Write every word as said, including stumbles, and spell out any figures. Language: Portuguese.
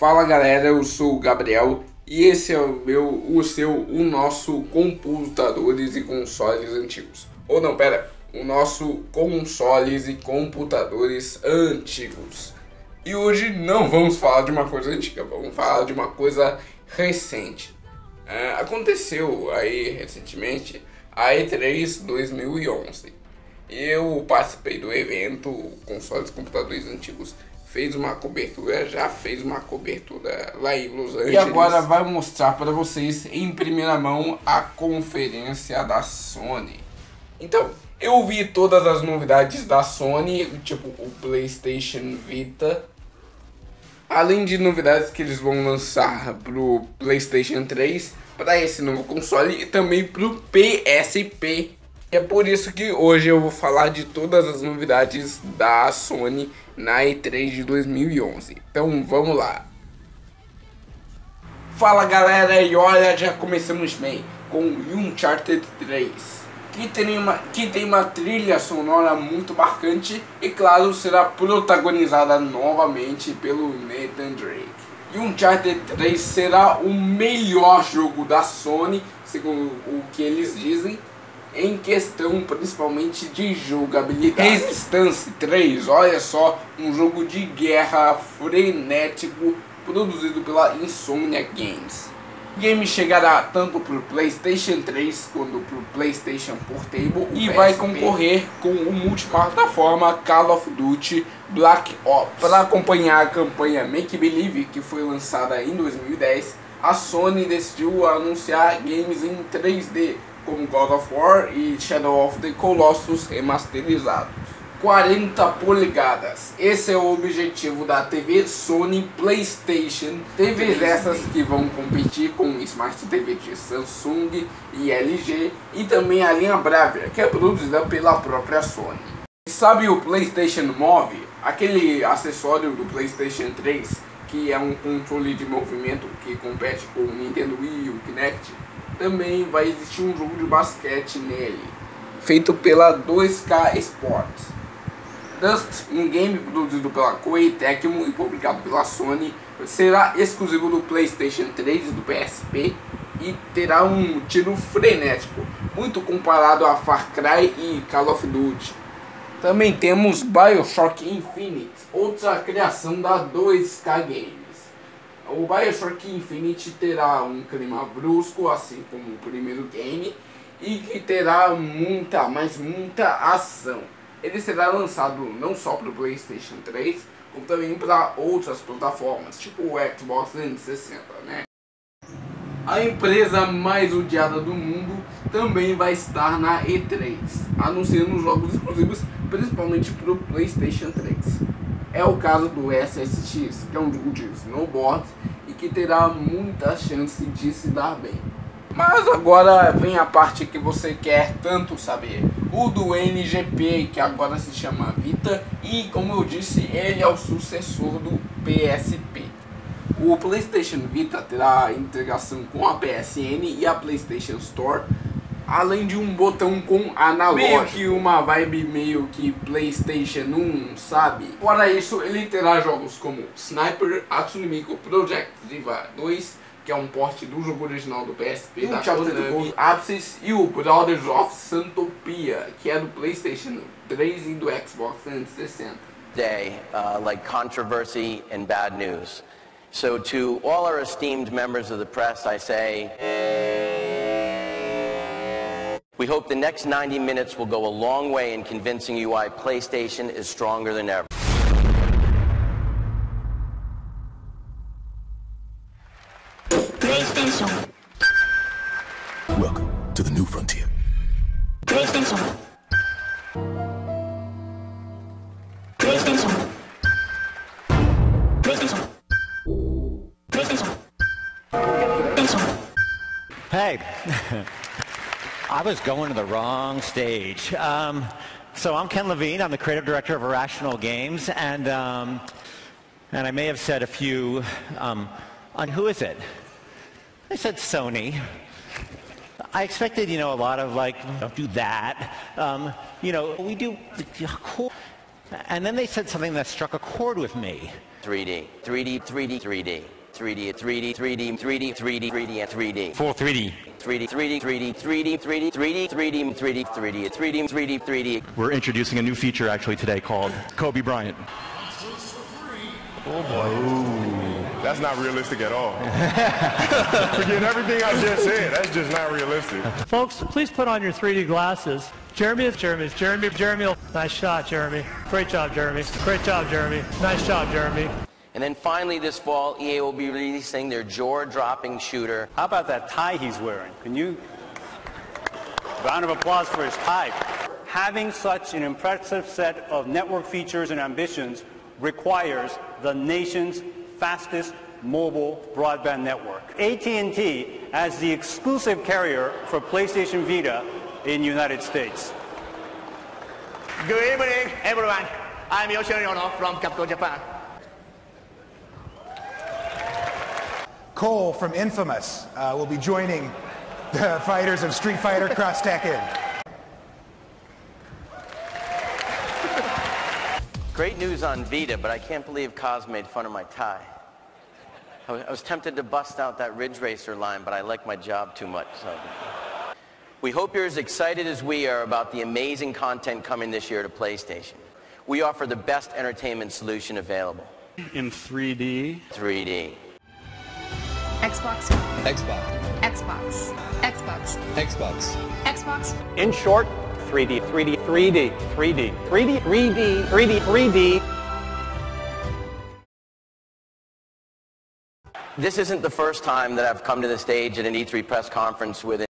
Fala galera, eu sou o Gabriel e esse é o meu, o seu, o nosso computadores e consoles antigos. Ou não, pera, o nosso consoles e computadores antigos. E hoje não vamos falar de uma coisa antiga, vamos falar de uma coisa recente. É, aconteceu aí recentemente a E três dois mil e onze. Eu participei do evento, Consoles e Computadores Antigos fez uma cobertura, já fez uma cobertura lá em Los Angeles. E agora vai mostrar para vocês em primeira mão a conferência da Sony. Então, eu vi todas as novidades da Sony, tipo o PlayStation Vita. Além de novidades que eles vão lançar pro PlayStation três, para esse novo console e também pro P S P. É por isso que hoje eu vou falar de todas as novidades da Sony na E três de dois mil e onze. Então vamos lá. Fala galera, e olha, já começamos bem com Uncharted três, que tem, uma, que tem uma trilha sonora muito marcante e claro, será protagonizada novamente pelo Nathan Drake. E Uncharted três será o melhor jogo da Sony, segundo o que eles dizem, em questão principalmente de jogabilidade. Resistance três, olha só, um jogo de guerra frenético produzido pela Insomniac Games. O game chegará tanto para o PlayStation três quanto para o PlayStation Portable e vai concorrer com o multiplataforma Call of Duty Black Ops. Para acompanhar a campanha Make Believe, que foi lançada em dois mil e dez, a Sony decidiu anunciar games em três D, como God of War e Shadow of the Colossus remasterizados. quarenta polegadas, esse é o objetivo da T V Sony PlayStation. T Vs essas que vão competir com Smart T V de Samsung e L G e também a linha Bravia, que é produzida pela própria Sony. Sabe o PlayStation Move, aquele acessório do PlayStation três, que é um controle de movimento que compete com o Nintendo Wii e o Kinect? Também vai existir um jogo de basquete nele, feito pela dois K Sports. Dust, um game produzido pela Koei Tecmo e publicado pela Sony, será exclusivo do PlayStation três e do P S P e terá um tiro frenético, muito comparado a Far Cry e Call of Duty. Também temos BioShock Infinite, outra criação da dois K Games. O BioShock Infinite terá um clima brusco, assim como o primeiro game, e que terá muita, mas muita ação. Ele será lançado não só para o PlayStation três, como também para outras plataformas, tipo o Xbox trezentos e sessenta, né? A empresa mais odiada do mundo também vai estar na E três, anunciando jogos exclusivos principalmente para o PlayStation três. É o caso do S S X, que é um jogo de snowboard e que terá muita chance de se dar bem. Mas agora vem a parte que você quer tanto saber, o do N G P, que agora se chama Vita, e como eu disse, ele é o sucessor do P S P. O PlayStation Vita terá integração com a P S N e a PlayStation Store, além de um botão com analógico, meio que uma vibe meio que PlayStation um, sabe? Fora isso, ele terá jogos como Sniper, Hatsune Miku Project Diva dois, que é um porte do jogo original do P S P, da Konami, Apsis, e o Brothers of Santopia, que é do PlayStation três e do Xbox trezentos e sessenta. Day, uh, like controversy and bad news. So to all our esteemed members of the press, I say, we hope the next ninety minutes will go a long way in convincing you why PlayStation is stronger than ever. PlayStation. Welcome to the new frontier. PlayStation. PlayStation. PlayStation. PlayStation. PlayStation. Hey, I was going to the wrong stage. Um, so I'm Ken Levine. I'm the creative director of Irrational Games, and um, and I may have said a few. Um, on who is it? I said Sony. I expected, you know, a lot of like, don't do that. Um, you know, we do cool. And then they said something that struck a chord with me. three D, three D, three D, three D, three D, three D, three D, three D, three D, three D, and three D. Full three D. three D, three D, three D, three D, three D, three D, three D, three D, three D, three D, three D, three D. We're introducing a new feature actually today called Kobe Bryant. Oh boy. Ooh, that's not realistic at all. Forget everything I just said. That's just not realistic. Folks, please put on your three D glasses. Jeremy is Jeremy is Jeremy. Jeremy. Nice shot, Jeremy. Great job, Jeremy. Great job, Jeremy. Nice job, Jeremy. And then finally this fall, E A will be releasing their jaw-dropping shooter. How about that tie he's wearing? Can you... Round of applause for his tie. Having such an impressive set of network features and ambitions requires the nation's fastest mobile broadband network. A T and T as the exclusive carrier for PlayStation Vita in the United States. Good evening, everyone. I'm Yoshiro Ono from Capcom Japan. Cole from Infamous uh, will be joining the fighters of Street Fighter Cross Tekken. Great news on Vita, but I can't believe Kaz made fun of my tie. I was, I was tempted to bust out that Ridge Racer line, but I like my job too much. So. We hope you're as excited as we are about the amazing content coming this year to PlayStation. We offer the best entertainment solution available. In three D. three D. Xbox. Xbox. Xbox. Xbox. Xbox. Xbox. In short, three D, three D, three D, three D, three D, three D, three D, three D. This isn't the first time that I've come to the stage at an E three press conference with